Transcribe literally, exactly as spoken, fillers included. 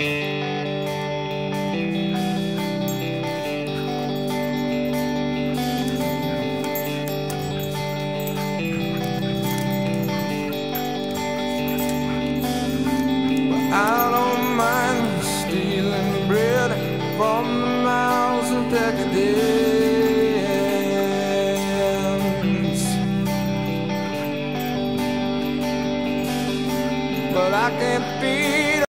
I don't mind stealing bread from the mouths of decadence, but I can't feed